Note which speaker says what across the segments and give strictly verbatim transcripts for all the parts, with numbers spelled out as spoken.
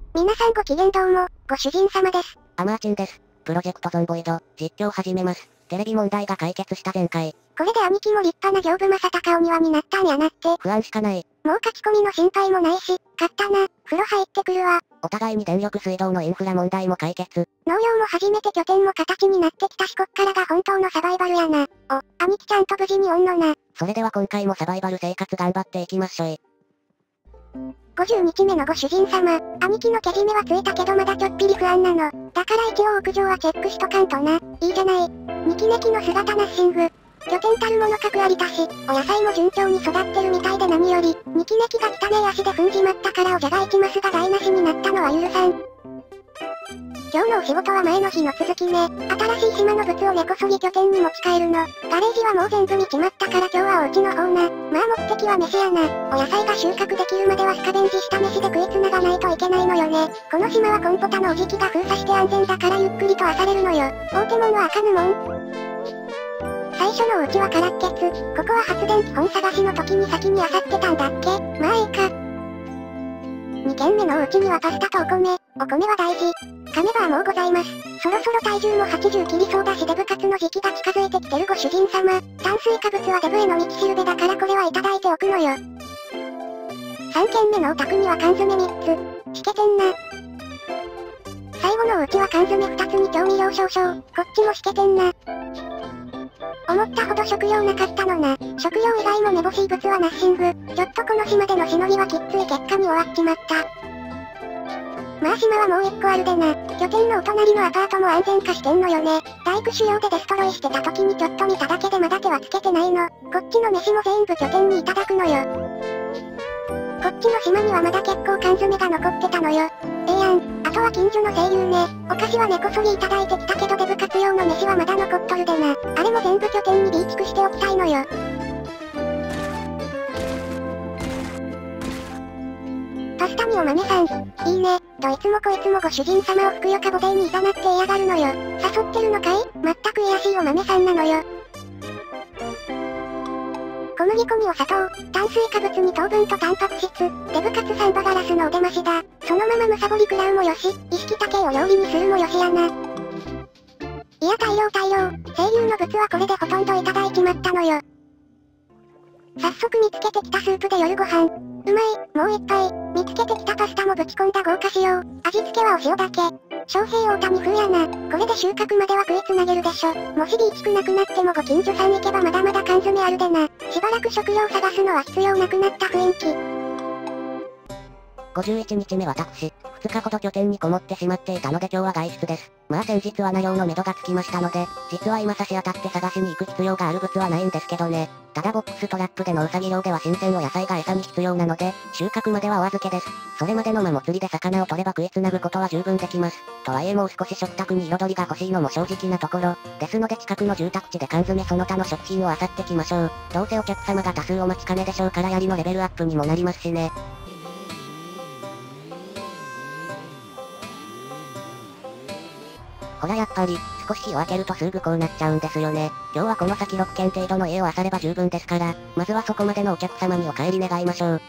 Speaker 1: 皆さんごきげんどうも、ご主人様です。
Speaker 2: アマーチンです。プロジェクトゾンボイド、実況始めます。テレビ問題が解決した前回。
Speaker 1: これで兄貴も立派な丈夫正隆お庭になったんやなって。
Speaker 2: 不安しかない。
Speaker 1: もう書き込みの心配もないし、勝ったな。風呂入ってくるわ。
Speaker 2: お互いに電力水道のインフラ問題も解決。
Speaker 1: 農業も初めて拠点も形になってきたしこっからが本当のサバイバルやな。お、兄貴ちゃんと無事におんのな。
Speaker 2: それでは今回もサバイバル生活頑張っていきましょい。
Speaker 1: ごじゅうにちめのご主人様、兄貴のけじめはついたけどまだちょっぴり不安なの。だから一応屋上はチェックしとかんとな。いいじゃない。ニキネキの姿ナッシング。拠点たるもの格ありだし、お野菜も順調に育ってるみたいで何より、ニキネキが汚い足で踏んじまったからおじゃがいちマスが台無しになったのは許さん。今日のお仕事は前の日の続きね。新しい島の物を根こそぎ拠点に持ち帰るの。ガレージはもう全部見ちまったから今日はお家の方な。まあ目的は飯やな。お野菜が収穫できるまではスカベンジした飯で食いつながないといけないのよね。この島はコンポタのおじきが封鎖して安全だからゆっくりと漁れるのよ。大手門は開かぬもん。最初のお家は空っけつ。ここは発電機本探しの時に先に漁ってたんだっけ。まあいいか。にけんめのお家にはパスタとお米。お米は大事。噛めばもうございます。そろそろ体重もはちじゅう切りそうだしデブ活の時期が近づいてきてるご主人様。炭水化物はデブへの道しるべだからこれはいただいておくのよ。さんけんめのお宅には缶詰みっつ。しけてんな。最後のお家は缶詰ふたつに調味料少々。こっちもしけてんな。思ったほど食料なかったのな。食料以外もめぼしい物はナッシング。ちょっとこの島でのしのぎはきっつい結果に終わっちまった。まあ島はもう一個あるでな。拠点のお隣のアパートも安全化してんのよね。大工主要でデストロイしてた時にちょっと見ただけでまだ手はつけてないの。こっちの飯も全部拠点にいただくのよ。こっちの島にはまだ結構缶詰が残ってたのよ。ええやん。あとは近所の声優ね。お菓子は根こそぎいただいてきたけどデブ活用の飯はまだ残っとるでな。あれも全部拠点に備蓄しておきたいのよ。パスタにお豆さん。いいね。どいつもこいつもご主人様をふくよかボディにいざなって嫌がるのよ。誘ってるのかい？まったく癒しいお豆さんなのよ。小麦粉にお砂糖、炭水化物に糖分とタンパク質、デブカツサンバガラスのお出ましだ。そのままむさぼり食らうもよし、意識高いお料理にするもよしやな。いや大量大量、声優の物はこれでほとんどいただいちまったのよ。早速見つけてきたスープで夜ご飯。うまい、もう一杯。見つけてきたパスタもぶち込んだ豪華仕様。味付けはお塩だけ。昌平大谷風やな。これで収穫までは食いつなげるでしょ。もし備蓄なくなってもご近所さん行けばまだまだ缶詰あるでな。しばらく食料探すのは必要なくなった雰囲気。
Speaker 2: ごじゅういちにちめ私、ふつかほど拠点にこもってしまっていたので今日は外出です。まあ先日はな量の目処がつきましたので、実は今差し当たって探しに行く必要がある物はないんですけどね。ただボックストラップでのうさぎ漁では新鮮お野菜が餌に必要なので、収穫まではお預けです。それまでの間も釣りで魚を取れば食いつなぐことは十分できます。とはいえもう少し食卓に彩りが欲しいのも正直なところ、ですので近くの住宅地で缶詰その他の食品を漁ってきましょう。どうせお客様が多数お待ちかねでしょうからやりのレベルアップにもなりますしね。ほらやっぱり、少し日を空けるとすぐこうなっちゃうんですよね。今日はこの先ろっけん程度の家を漁れば十分ですから、まずはそこまでのお客様にお帰り願いましょう。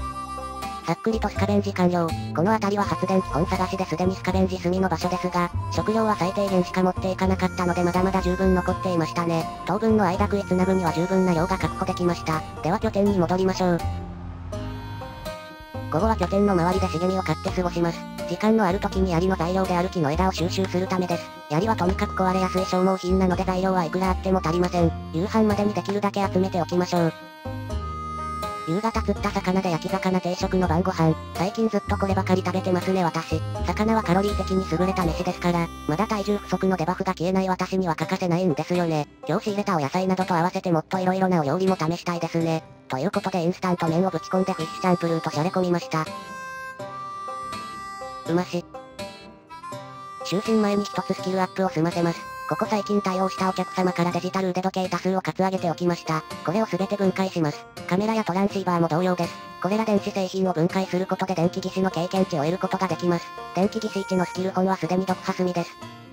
Speaker 2: さっくりとスカベンジ完了。この辺りは発電機本探しですでにスカベンジ済みの場所ですが、 食料は最低限しか持っていかなかったのでまだまだ十分残っていましたね。当分の間食いつなぐには十分な量が確保できました。では拠点に戻りましょう。午後は拠点の周りで茂みを買って過ごします。時間のある時に槍の材料である木の枝を収集するためです。槍はとにかく壊れやすい消耗品なので材料はいくらあっても足りません。夕飯までにできるだけ集めておきましょう。夕方釣った魚で焼き魚定食の晩ご飯。最近ずっとこればかり食べてますね私。魚はカロリー的に優れた飯ですから、まだ体重不足のデバフが消えない私には欠かせないんですよね。今日仕入れたお野菜などと合わせてもっと色々なお料理も試したいですね。ということでインスタント麺をぶち込んでフィッシュチャンプルーとしゃれ込みました。うまし。就寝前に一つスキルアップを済ませます。ここ最近対応したお客様からデジタル腕時計多数をカツ上げておきました。これを全て分解します。カメラやトランシーバーも同様です。これら電子製品を分解することで電気技師の経験値を得ることができます。電気技師いちのスキル本はすでに読破済みです。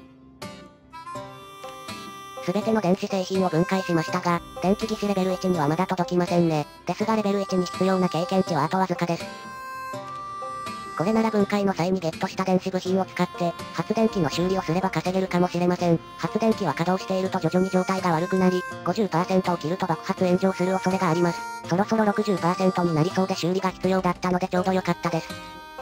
Speaker 2: 全ての電子製品を分解しましたが、電気技師レベルいちにはまだ届きませんね。ですがレベルいちに必要な経験値はあとわずかです。これなら分解の際にゲットした電子部品を使って、発電機の修理をすれば稼げるかもしれません。発電機は稼働していると徐々に状態が悪くなり、ごじゅっパーセント を切ると爆発炎上する恐れがあります。そろそろ ろくじゅっパーセント になりそうで修理が必要だったのでちょうど良かったです。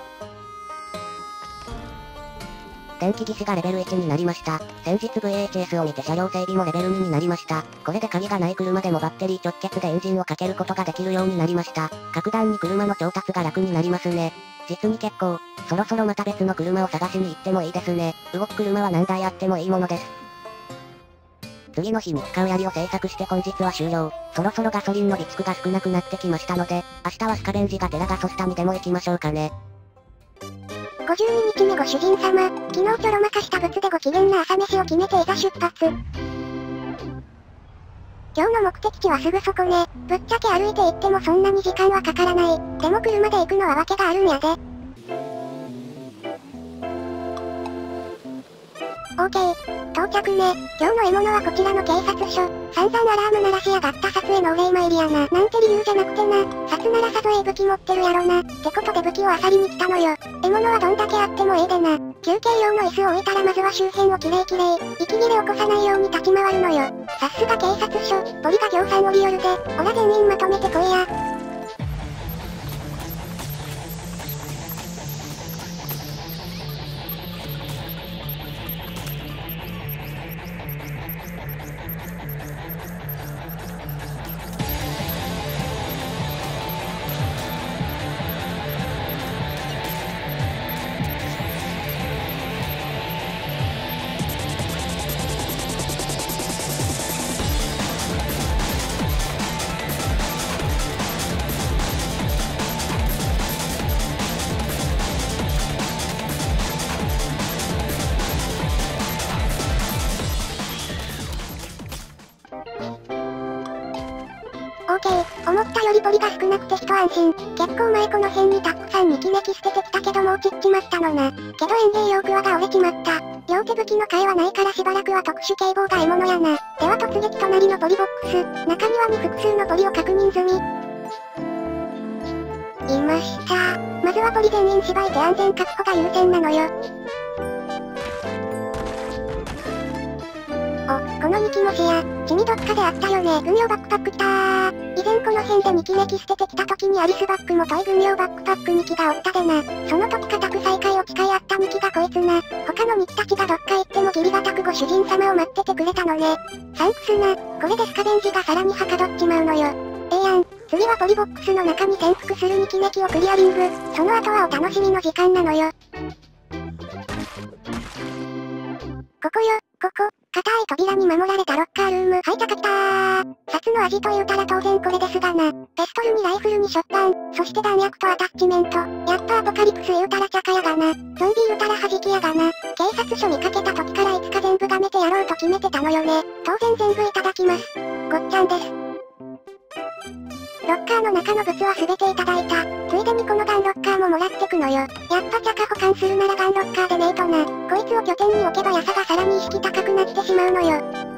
Speaker 2: 電気技師がレベルいちになりました。先日 ブイエイチエス を見て車両整備もレベルにになりました。これで鍵がない車でもバッテリー直結でエンジンをかけることができるようになりました。格段に車の調達が楽になりますね。実に結構、そろそろまた別の車を探しに行ってもいいですね。動く車は何台あってもいいものです。次の日に使う槍を製作して本日は終了。そろそろガソリンの備蓄が少なくなってきましたので、明日はスカベンジがテラガソスタにでも行きましょうかね。
Speaker 1: ごじゅうににちめご主人様、昨日ちょろまかしたブツでご機嫌な朝飯を決めていざ出発。今日の目的地はすぐそこね。ぶっちゃけ歩いて行ってもそんなに時間はかからない。でも車で行くのは訳があるんやで。オーケー、到着ね。今日の獲物はこちらの警察署。散々アラーム鳴らしやがった札へのお礼参りやな。なんて理由じゃなくてな。札ならさぞええ武器持ってるやろな。ってことで武器を漁りに来たのよ。獲物はどんだけあってもええでな。休憩用の椅子を置いたらまずは周辺をきれいきれい。息切れ起こさないように立ち回るのよ。さすが警察署。ポリが行さんおりよるで。おら全員まとめてこいや。オーケー、思ったよりポリが少なくて一安心。結構前この辺にたくさんにきめき捨ててきたけどもう散っちまったのな。けど園芸用クワが折れちまった。両手武器の替えはないからしばらくは特殊警棒が獲物やな。では突撃隣のポリボックス。中庭に複数のポリを確認済み。いました。まずはポリ全員縛いて安全確保が優先なのよ。お、このにきもシェア。君どっかであったよね。軍用バックパック来たー。以前この辺でにきめき捨ててきた時にアリスバックもトイ軍用バックパックにきがおったでな。その時固く再会を誓い合ったにきがこいつな。他のにきたちがどっか行ってもギリがたくご主人様を待っててくれたのね。サンクスな。これでスカベンジがさらにはかどっちまうのよ。ええやん。次はポリボックスの中に潜伏するにきめきをクリアリング。その後はお楽しみの時間なのよ。ここよ、ここ。硬い扉に守られたロッカールーム。はい、たかきたー。札の味と言うたら当然これですがな。ペストルにライフルにショットガン、そして弾薬とアタッチメント。やっぱアポカリプス言うたらチャカやがな。ゾンビ言うたら弾きやがな。警察署見かけた時からいつか全部がめてやろうと決めてたのよね。当然全部いただきます。ごっちゃんです。ロッカーの中の物は全ていただいた。ついでにこのガンロッカーももらってくのよ。やっぱチャカ保管するならガンロッカーでねえとな。こいつを拠点に置けばヤサがさらに意識高くなってしまうのよ。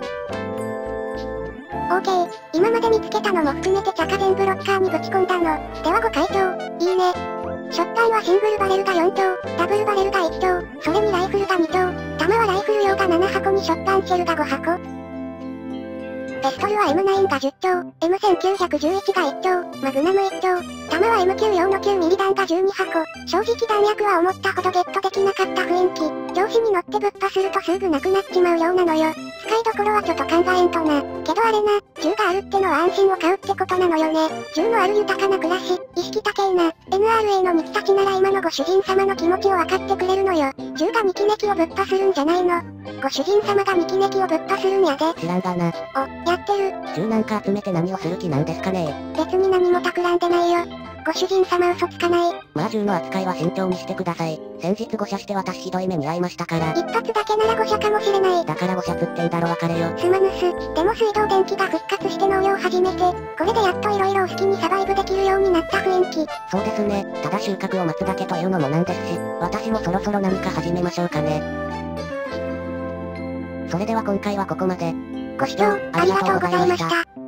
Speaker 1: オーケー、今まで見つけたのも含めてチャカ全部ロッカーにぶち込んだの。ではご会長、いいね。ショットガンはシングルバレルがよん丁、ダブルバレルがいち丁、それにライフルがに丁、 弾はライフル用がななはこにショットガンシェルがごはこ。ペストルは エムナイン がじゅっちょう、エムせんきゅうひゃくじゅういち がいっちょう、マグナムいっちょう。弾は エムきゅう 用のきゅうミリ弾がじゅうにはこ。正直弾薬は思ったほどゲットできなかった雰囲気。調子に乗ってぶっ破するとすぐなくなっちまうようなのよ。使いどころはちょっと考えんとな。けどあれな、銃があるってのは安心を買うってことなのよね。銃のある豊かな暮らし、意識高えな。エヌアールエー のミキたちなら今のご主人様の気持ちを分かってくれるのよ。銃がミキネキをぶっ破するんじゃないの。ご主人様がミキネキをぶっ破するんやで。
Speaker 2: 知らんがな。
Speaker 1: お、やってる。
Speaker 2: 銃なんか集めて何をする気なんですかね。
Speaker 1: 別に何も企んでないよ。ご主人様嘘つかない。
Speaker 2: まあ銃の扱いは慎重にしてください。先日誤射して私ひどい目に遭いましたから。
Speaker 1: 一発だけなら誤射かもしれない。
Speaker 2: だから誤射つってんだろ別れよ。
Speaker 1: すまぬす。でも水道電気が復活して農業を始めて、これでやっと色々お好きにサバイブできるようになった雰囲気。
Speaker 2: そうですね。ただ収穫を待つだけというのもなんですし、私もそろそろ何か始めましょうかね。それでは今回はここまで。
Speaker 1: ご視聴ありがとうございました。